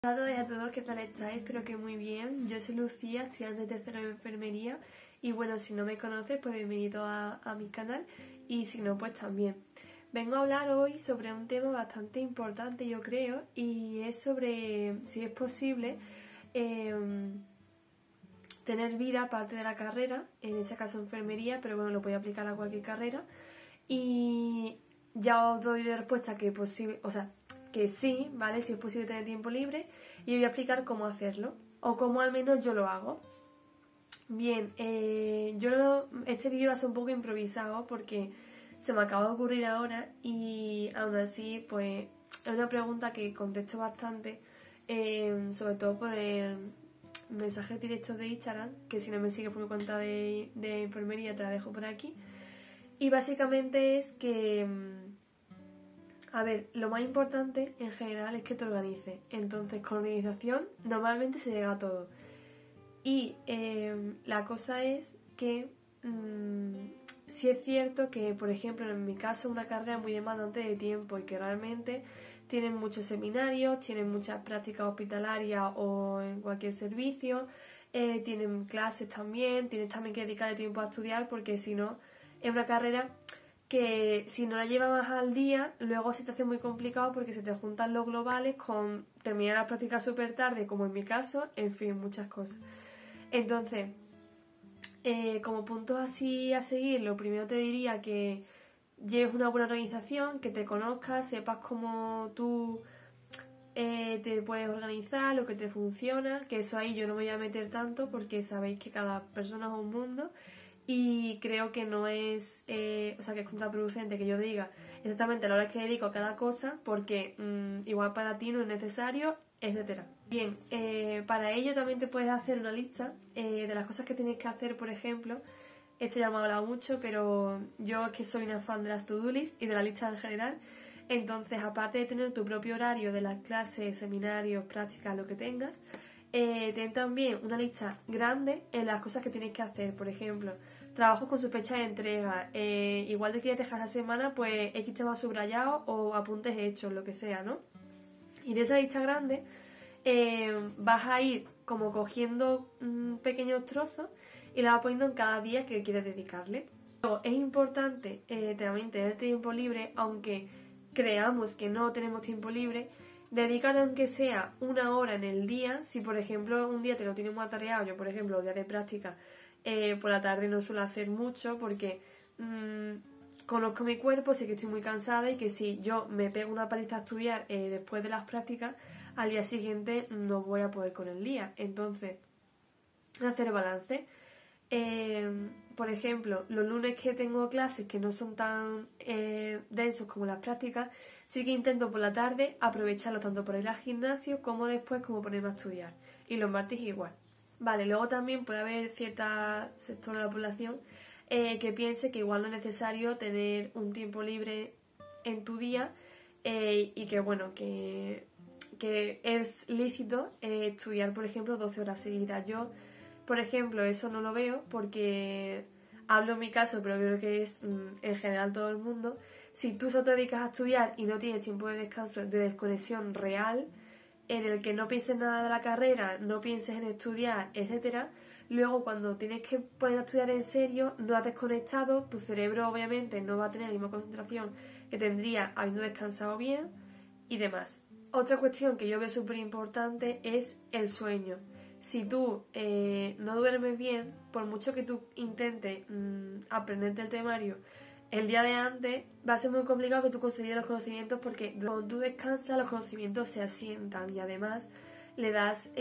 Hola a todos, ¿qué tal estáis? Espero que muy bien. Yo soy Lucía, estudiante de tercero de enfermería y bueno, si no me conoces, pues bienvenido a mi canal y si no, pues también. Vengo a hablar hoy sobre un tema bastante importante, yo creo, y es sobre si es posible tener vida aparte de la carrera, en este caso enfermería, pero bueno, lo voy a aplicar a cualquier carrera. Y ya os doy de respuesta que posible, o sea, que sí, ¿vale? Si es posible tener tiempo libre y os voy a explicar cómo hacerlo o cómo al menos yo lo hago. Bien, este vídeo va a ser un poco improvisado porque se me acaba de ocurrir ahora y aún así pues es una pregunta que contesto bastante, sobre todo por el mensajes directos de Instagram, que si no me sigues por mi cuenta de enfermería te la dejo por aquí. Y básicamente es que, a ver, lo más importante en general es que te organices. Entonces, con organización normalmente se llega a todo. Y la cosa es que sí es cierto que, por ejemplo, en mi caso, una carrera muy demandante de tiempo y que realmente tienen muchos seminarios, tienen muchas prácticas hospitalarias o en cualquier servicio, tienen clases también, tienes también que dedicarle tiempo a estudiar porque si no, es una carrera que si no la llevas al día, luego se te hace muy complicado porque se te juntan los globales con terminar las prácticas súper tarde, como en mi caso, en fin, muchas cosas. Entonces, como puntos así a seguir, lo primero te diría que lleves una buena organización, que te conozcas, sepas cómo tú te puedes organizar, lo que te funciona, que eso ahí yo no me voy a meter tanto porque sabéis que cada persona es un mundo y creo que no es, o sea, que es contraproducente que yo diga exactamente la hora que dedico a cada cosa porque igual para ti no es necesario, etcétera. Bien, para ello también te puedes hacer una lista de las cosas que tienes que hacer, por ejemplo. Esto ya me ha hablado mucho, pero yo es que soy una fan de las to-do list y de la lista en general. Entonces, aparte de tener tu propio horario de las clases, seminarios, prácticas, lo que tengas, ten también una lista grande en las cosas que tienes que hacer. Por ejemplo, trabajos con su fecha de entrega. Igual te quieres dejar esa semana, pues X temas subrayados o apuntes hechos, lo que sea, ¿no? Y de esa lista grande vas a ir como cogiendo pequeños trozos y la vas poniendo en cada día que quieres dedicarle. Luego, es importante también tener tiempo libre, aunque creamos que no tenemos tiempo libre, dedícate aunque sea una hora en el día. Si por ejemplo un día te lo tienes muy atareado, yo por ejemplo los días de práctica por la tarde no suelo hacer mucho porque conozco mi cuerpo, sé que estoy muy cansada y que si yo me pego una paliza a estudiar después de las prácticas, al día siguiente no voy a poder con el día. Entonces, hacer balance. Por ejemplo, los lunes que tengo clases que no son tan densos como las prácticas, sí que intento por la tarde aprovecharlo tanto por ir al gimnasio como después como ponerme a estudiar. Y los martes igual. Vale, luego también puede haber cierta sector de la población que piense que igual no es necesario tener un tiempo libre en tu día y que bueno, que es lícito estudiar, por ejemplo, 12 horas seguidas. Yo, por ejemplo, eso no lo veo porque hablo en mi caso, pero creo que es en general todo el mundo. Si tú solo te dedicas a estudiar y no tienes tiempo de descanso, de desconexión real, en el que no pienses nada de la carrera, no pienses en estudiar, etcétera, luego cuando tienes que poner a estudiar en serio, no has desconectado, tu cerebro obviamente no va a tener la misma concentración que tendría habiendo descansado bien y demás. Otra cuestión que yo veo súper importante es el sueño. Si tú no duermes bien, por mucho que tú intentes aprenderte el temario el día de antes, va a ser muy complicado que tú consigas los conocimientos porque cuando tú descansas los conocimientos se asientan y además le das...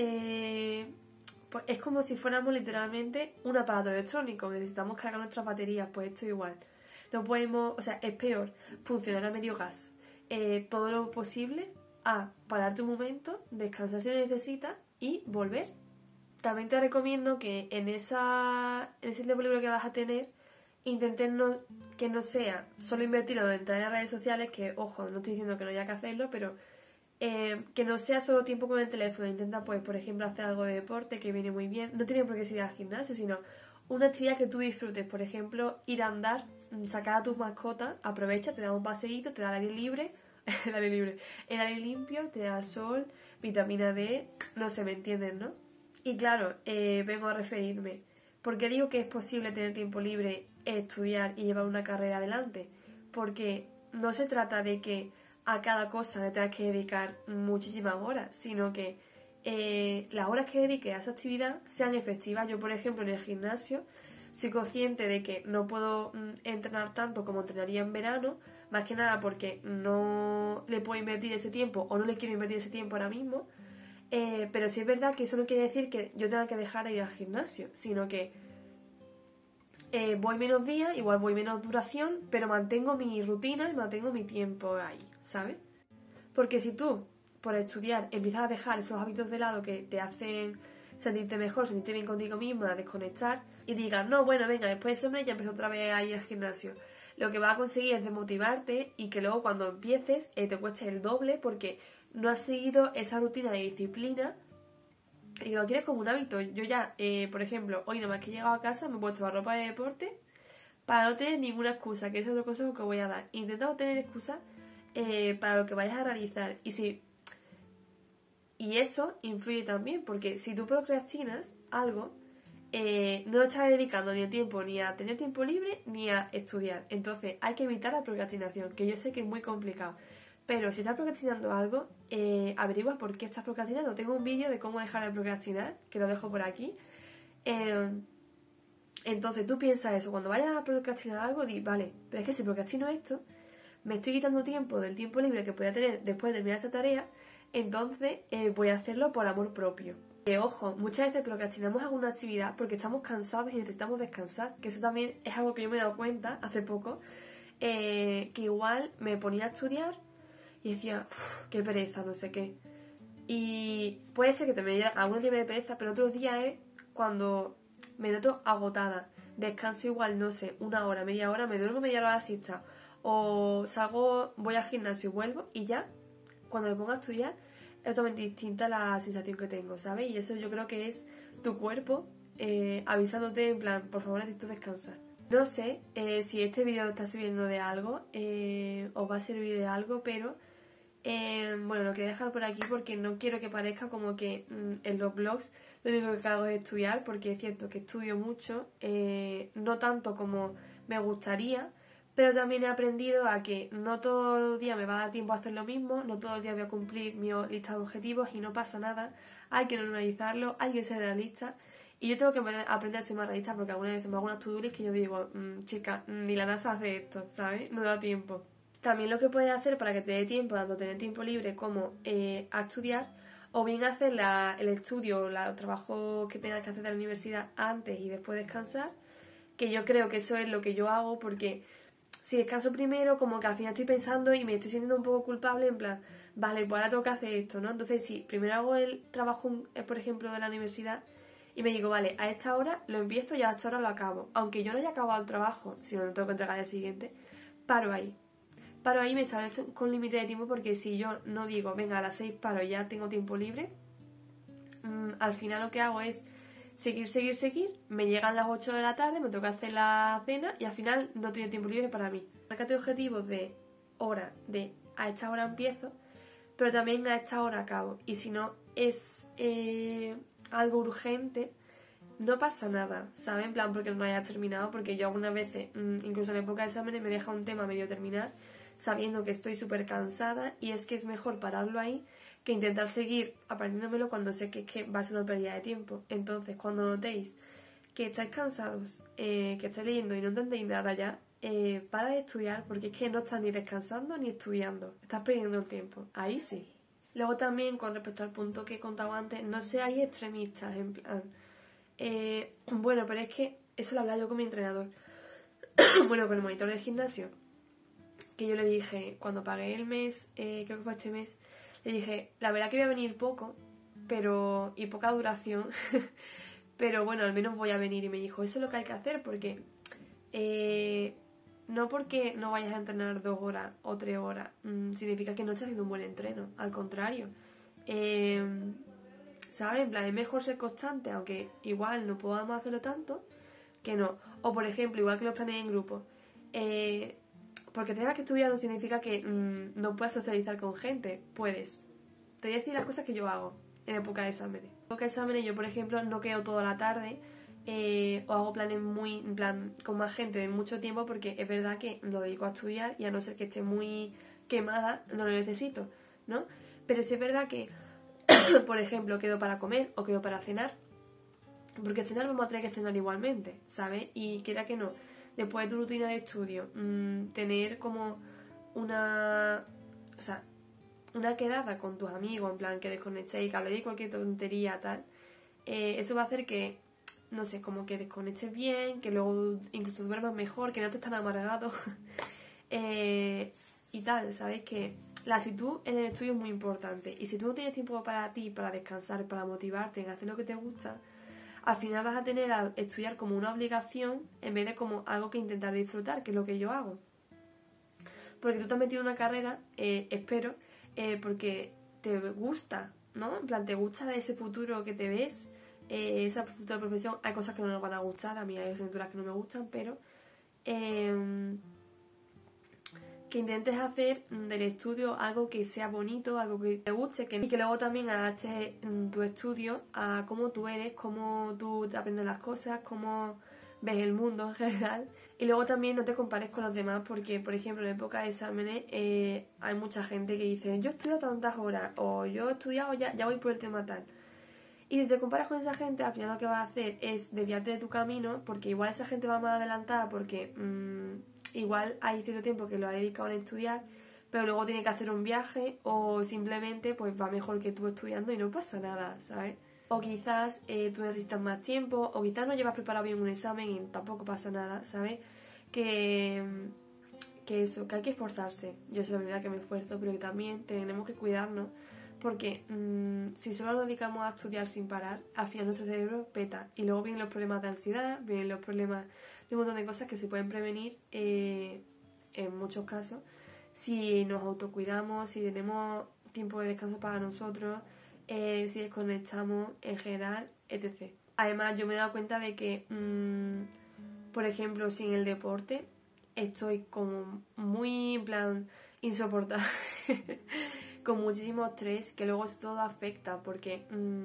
pues es como si fuéramos literalmente un aparato electrónico, necesitamos cargar nuestras baterías, pues esto igual. No podemos, o sea, es peor funcionar a medio gas. Todo lo posible a pararte un momento, descansar si lo necesitas y volver. También te recomiendo que en ese tiempo libre que vas a tener, intentes que no sea solo invertirlo en entrar en las redes sociales, que ojo, no estoy diciendo que no haya que hacerlo, pero que no sea solo tiempo con el teléfono. Intenta, pues, por ejemplo, hacer algo de deporte que viene muy bien. No tiene por qué ser al gimnasio, sino una actividad que tú disfrutes. Por ejemplo, ir a andar, sacar a tus mascotas, aprovecha, te da un paseíto, te da el aire libre, el aire libre. El aire limpio te da el sol, vitamina D, no sé, ¿me entienden, no? Y claro, vengo a referirme. ¿Por qué digo que es posible tener tiempo libre, estudiar y llevar una carrera adelante? Porque no se trata de que a cada cosa le tengas que dedicar muchísimas horas, sino que las horas que dedique a esa actividad sean efectivas. Yo, por ejemplo, en el gimnasio soy consciente de que no puedo entrenar tanto como entrenaría en verano, más que nada porque no le puedo invertir ese tiempo o no le quiero invertir ese tiempo ahora mismo. Pero sí es verdad que eso no quiere decir que yo tenga que dejar de ir al gimnasio, sino que voy menos días, igual voy menos duración, pero mantengo mi rutina y mantengo mi tiempo ahí, ¿sabes? Porque si tú, por estudiar, empiezas a dejar esos hábitos de lado que te hacen sentirte mejor, sentirte bien contigo misma, desconectar, y digas, no, bueno, venga, después de ese mes ya empiezo otra vez a ir al gimnasio. Lo que vas a conseguir es desmotivarte y que luego cuando empieces te cueste el doble porque no has seguido esa rutina de disciplina y lo quieres como un hábito. Yo ya, por ejemplo, hoy nomás que he llegado a casa me he puesto la ropa de deporte para no tener ninguna excusa, que es otro consejo que voy a dar. Intenta no tener excusa para lo que vayas a realizar. Y eso influye también, porque si tú procrastinas algo, no estás dedicando ni el tiempo ni a tener tiempo libre ni a estudiar. Entonces hay que evitar la procrastinación, que yo sé que es muy complicado. Pero si estás procrastinando algo, averigua por qué estás procrastinando. Tengo un vídeo de cómo dejar de procrastinar, que lo dejo por aquí. Entonces tú piensas eso, cuando vayas a procrastinar algo, di, vale, pero es que si procrastino esto, me estoy quitando tiempo del tiempo libre que podía tener después de terminar esta tarea, entonces voy a hacerlo por amor propio. Ojo, muchas veces procrastinamos alguna actividad porque estamos cansados y necesitamos descansar, que eso también es algo que yo me he dado cuenta hace poco, que igual me ponía a estudiar y decía, qué pereza, no sé qué. Y puede ser que te me diera algunos días de pereza, pero otros días es cuando me noto agotada. Descanso igual, no sé, una hora, media hora, me duermo media hora a la siesta. O salgo, voy al gimnasio y vuelvo y ya, cuando me pongo a estudiar, es totalmente distinta la sensación que tengo, ¿sabes? Y eso yo creo que es tu cuerpo avisándote en plan, por favor necesito descansar. No sé si este vídeo está sirviendo de algo, os va a servir de algo, pero bueno, lo quería dejar por aquí porque no quiero que parezca como que en los vlogs lo único que hago es estudiar, porque es cierto que estudio mucho, no tanto como me gustaría, pero también he aprendido a que no todo el día me va a dar tiempo a hacer lo mismo, no todo el día voy a cumplir mi lista de objetivos y no pasa nada, hay que normalizarlo, hay que ser realista. Y yo tengo que aprender a ser más realista porque algunas veces me hago unas to-do list que yo digo, chica, ni la NASA hace esto, ¿sabes? No da tiempo. También lo que puedes hacer para que te dé tiempo, tanto tener tiempo libre como a estudiar, o bien hacer el estudio o los trabajos que tengas que hacer de la universidad antes y después descansar, que yo creo que eso es lo que yo hago porque si descanso primero, como que al final estoy pensando y me estoy sintiendo un poco culpable, en plan, vale, pues ahora tengo que hacer esto, ¿no? Entonces, si primero hago el trabajo, por ejemplo, de la universidad y me digo, vale, a esta hora lo empiezo y a esta hora lo acabo. Aunque yo no haya acabado el trabajo, si no lo tengo que entregar al día siguiente, paro ahí. Paro ahí, me establezco con límite de tiempo porque si yo no digo, venga, a las 6 paro y ya tengo tiempo libre, al final lo que hago es seguir, me llegan las 8 de la tarde, me toca hacer la cena y al final no tengo tiempo libre para mí. Márcate objetivos de hora, de a esta hora empiezo, pero también a esta hora acabo. Y si no es algo urgente, no pasa nada, ¿sabes? En plan, porque no hayas terminado, porque yo algunas veces, incluso en época de exámenes, me deja un tema medio terminar, sabiendo que estoy súper cansada y es que es mejor pararlo ahí que intentar seguir aprendiéndomelo cuando sé que va a ser una pérdida de tiempo. Entonces, cuando notéis que estáis cansados, que estáis leyendo y no entendéis nada ya, para de estudiar porque es que no estás ni descansando ni estudiando, estás perdiendo el tiempo. Ahí sí. Luego también, con respecto al punto que he contado antes, no seáis extremistas, en plan... bueno, pero es que eso lo hablaba yo con mi entrenador. Bueno, con el monitor del gimnasio. Que yo le dije, cuando pagué el mes, creo que fue este mes, le dije, la verdad que voy a venir poco, y poca duración, pero bueno, al menos voy a venir. Y me dijo, eso es lo que hay que hacer, porque no porque no vayas a entrenar 2 horas o 3 horas, significa que no estás haciendo un buen entreno, al contrario. ¿Sabes? En plan, es mejor ser constante, aunque igual no podamos hacerlo tanto, que no. O por ejemplo, igual que los planes en grupo, porque tengas que estudiar no significa que no puedas socializar con gente. Puedes. Te voy a decir las cosas que yo hago en época de exámenes. En época de exámenes yo, por ejemplo, no quedo toda la tarde o hago planes muy, en plan, con más gente de mucho tiempo porque es verdad que lo dedico a estudiar y a no ser que esté muy quemada, no lo necesito, ¿no? Pero sí es verdad que, por ejemplo, quedo para comer o quedo para cenar, porque cenar vamos a tener que cenar igualmente, ¿sabes? Y quiera que no, después de tu rutina de estudio, tener como una... O sea, una quedada con tus amigos, en plan, que desconectéis, que habléis de cualquier tontería, tal, eso va a hacer que, no sé, como que desconectes bien, que luego incluso duermas mejor, que no estés tan amargado y tal, ¿sabes? Que la actitud en el estudio es muy importante y si tú no tienes tiempo para ti, para descansar, para motivarte en hacer lo que te gusta, al final vas a tener a estudiar como una obligación en vez de como algo que intentar disfrutar, que es lo que yo hago. Porque tú te has metido en una carrera, espero, porque te gusta, ¿no? En plan, te gusta de ese futuro que te ves, esa futura profesión. Hay cosas que no nos van a gustar, a mí hay asignaturas que no me gustan, pero que intentes hacer del estudio algo que sea bonito, algo que te guste, y que luego también adaptes tu estudio a cómo tú eres, cómo tú te aprendes las cosas, cómo ves el mundo en general. Y luego también no te compares con los demás porque, por ejemplo, en época de exámenes hay mucha gente que dice yo he estudiado tantas horas o yo he estudiado, ya voy por el tema tal. Y si te comparas con esa gente, al final lo que vas a hacer es desviarte de tu camino porque igual esa gente va más adelantada porque igual hay cierto tiempo que lo ha dedicado a estudiar, pero luego tiene que hacer un viaje o simplemente pues va mejor que tú estudiando y no pasa nada, ¿sabes? O quizás tú necesitas más tiempo, o quizás no llevas preparado bien un examen y tampoco pasa nada, ¿sabes? Que eso, que hay que esforzarse. Yo sé la verdad que me esfuerzo, pero que también tenemos que cuidarnos, porque si solo nos dedicamos a estudiar sin parar, al final nuestro cerebro peta. Y luego vienen los problemas de ansiedad, vienen los problemas de un montón de cosas que se pueden prevenir en muchos casos si nos autocuidamos, si tenemos tiempo de descanso para nosotros, si desconectamos en general, etc. Además, yo me he dado cuenta de que, por ejemplo, sin el deporte estoy como muy, en plan, insoportable, con muchísimo estrés, que luego todo afecta, porque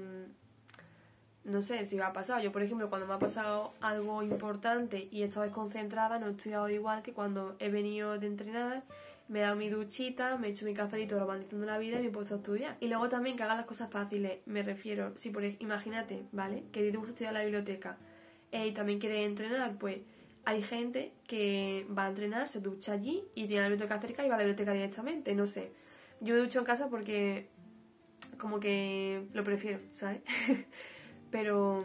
no sé si me ha pasado. Yo, por ejemplo, cuando me ha pasado algo importante y he estado desconcentrada, no he estudiado igual que cuando he venido de entrenar, me he dado mi duchita, me he hecho mi cafelito romantizando la vida y me he puesto a estudiar. Y luego también que hagas las cosas fáciles, me refiero, si imagínate, ¿vale? Que te gusta estudiar en la biblioteca y también quieres entrenar, pues hay gente que va a entrenar, se ducha allí y tiene la biblioteca cerca y va a la biblioteca directamente, no sé. Yo me ducho en casa porque como que lo prefiero, ¿sabes? pero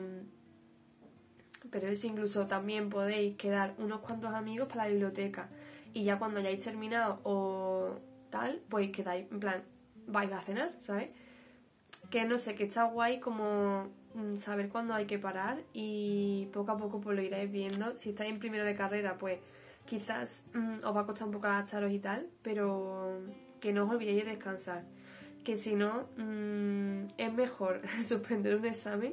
eso, incluso también podéis quedar unos cuantos amigos para la biblioteca y ya cuando hayáis terminado o tal, pues quedáis, en plan, vais a cenar, ¿sabes? Que no sé, que está guay como saber cuándo hay que parar y poco a poco pues lo iréis viendo. Si estáis en primero de carrera, pues quizás os va a costar un poco adaptaros y tal, pero que no os olvidéis de descansar. Que si no, es mejor suspender un examen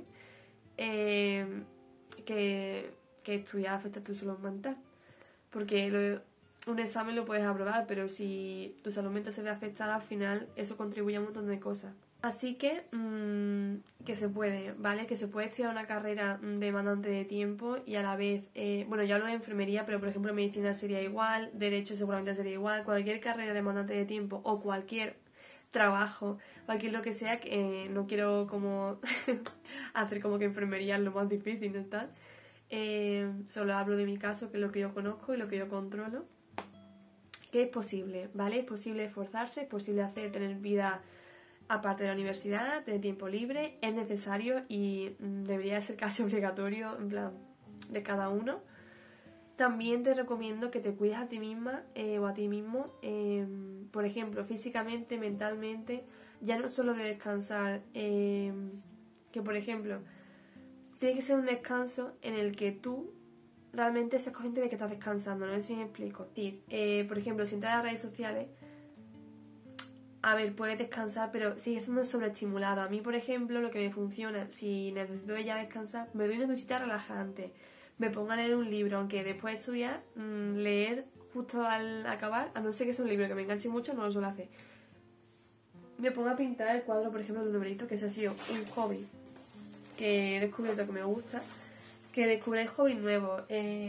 que estudiar afecta a tu salud mental. Porque un examen lo puedes aprobar, pero si tu salud mental se ve afectada, al final eso contribuye a un montón de cosas. Así que se puede, ¿vale? Que se puede estudiar una carrera demandante de tiempo y a la vez, bueno, ya hablo de enfermería, pero por ejemplo medicina sería igual, derecho seguramente sería igual, cualquier carrera demandante de tiempo o cualquier trabajo, cualquier lo que sea, que no quiero como hacer como que enfermería es lo más difícil, ¿no tal? Solo hablo de mi caso, que es lo que yo conozco y lo que yo controlo. Que es posible, ¿vale? Es posible esforzarse, es posible tener vida aparte de la universidad, tener tiempo libre, es necesario y debería ser casi obligatorio, en plan, de cada uno. También te recomiendo que te cuides a ti misma o a ti mismo, por ejemplo, físicamente, mentalmente, ya no solo de descansar, que por ejemplo, tiene que ser un descanso en el que tú realmente seas consciente de que estás descansando, no sé si me explico. Es decir, por ejemplo, si entras a las redes sociales, a ver, puedes descansar, pero sigues siendo sobreestimulado. A mí, por ejemplo, lo que me funciona, si necesito ya descansar, me doy una duchita relajante, me pongo a leer un libro, aunque después de estudiar, leer justo al acabar, a no ser que sea un libro que me enganche mucho, no lo suelo hacer. Me pongo a pintar el cuadro, por ejemplo, de un numerito, que ese ha sido un hobby que he descubierto que me gusta. Que descubráis hobbies nuevos.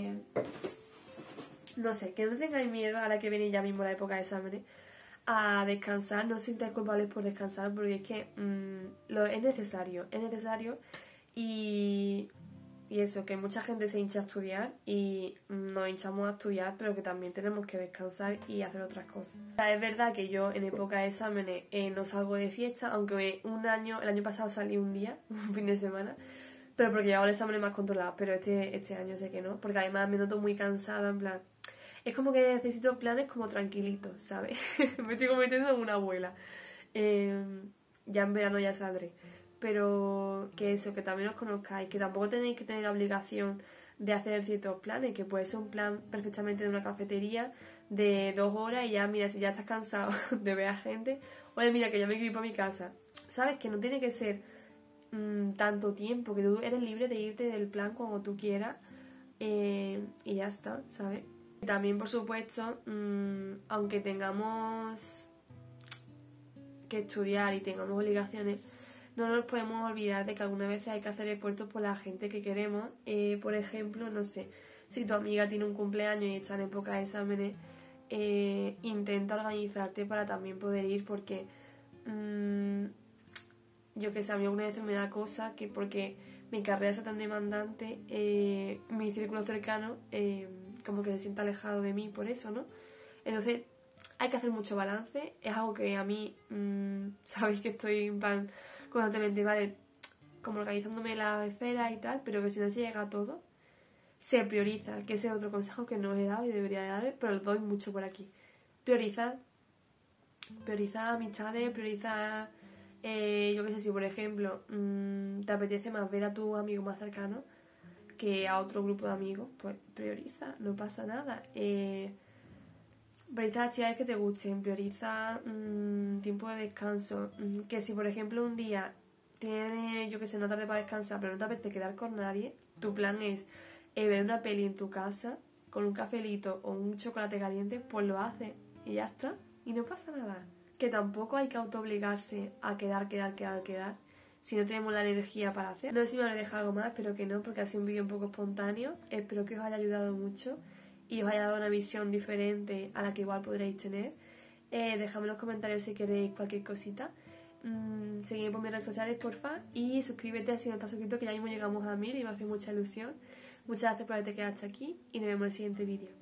No sé, que no tengáis miedo, ahora que viene ya mismo la época de exámenes, a descansar. No os sintáis culpables por descansar, porque es que es necesario. Es necesario y eso, que mucha gente se hincha a estudiar y nos hinchamos a estudiar, pero que también tenemos que descansar y hacer otras cosas. O sea, es verdad que yo en época de exámenes no salgo de fiesta, aunque el año pasado salí un día, un fin de semana, pero porque llevaba el examen más controlado, pero este año sé que no, porque además me noto muy cansada, en plan... Es como que necesito planes como tranquilitos, ¿sabes? Me estoy convirtiendo en una abuela. Ya en verano ya saldré. Pero que eso, que también os conozcáis, que tampoco tenéis que tener la obligación de hacer ciertos planes, que puede ser un plan perfectamente de una cafetería de 2 horas y ya, mira, si ya estás cansado de ver a gente, oye, mira, que ya me quiero ir para mi casa. ¿Sabes? Que no tiene que ser tanto tiempo, que tú eres libre de irte del plan cuando tú quieras y ya está, ¿sabes? También, por supuesto, aunque tengamos que estudiar y tengamos obligaciones, no nos podemos olvidar de que algunas veces hay que hacer esfuerzos por la gente que queremos. Por ejemplo, no sé, si tu amiga tiene un cumpleaños y está en época de exámenes, intenta organizarte para también poder ir, porque yo que sé, a mí algunas veces me da cosa que porque mi carrera es tan demandante, mi círculo cercano como que se siente alejado de mí por eso, ¿no? Entonces hay que hacer mucho balance, es algo que a mí, sabéis que estoy en plan constantemente, ¿vale? Como organizándome la esfera y tal, pero que si no se llega a todo, se prioriza, que ese es otro consejo que no os he dado y debería de dar, pero lo doy mucho por aquí. Priorizad amistades, priorizad, yo qué sé, si por ejemplo te apetece más ver a tu amigo más cercano que a otro grupo de amigos, pues prioriza, no pasa nada. Prioriza actividades que te gusten, prioriza tiempo de descanso. Que si por ejemplo un día tienes, yo que sé, una tarde para descansar, pero no te apetece quedar con nadie, tu plan es ver una peli en tu casa con un cafelito o un chocolate caliente, pues lo haces y ya está, y no pasa nada. Que tampoco hay que autoobligarse a quedar si no tenemos la energía para hacer. No sé si me habré dejado algo más, espero que no, porque ha sido un vídeo un poco espontáneo. Espero que os haya ayudado mucho y os haya dado una visión diferente a la que igual podréis tener. Dejadme en los comentarios si queréis cualquier cosita. Seguidme por mis redes sociales, porfa, y suscríbete si no estás suscrito, que ya mismo llegamos a 1000 y me hace mucha ilusión. Muchas gracias por haberte quedado hasta aquí y nos vemos en el siguiente vídeo.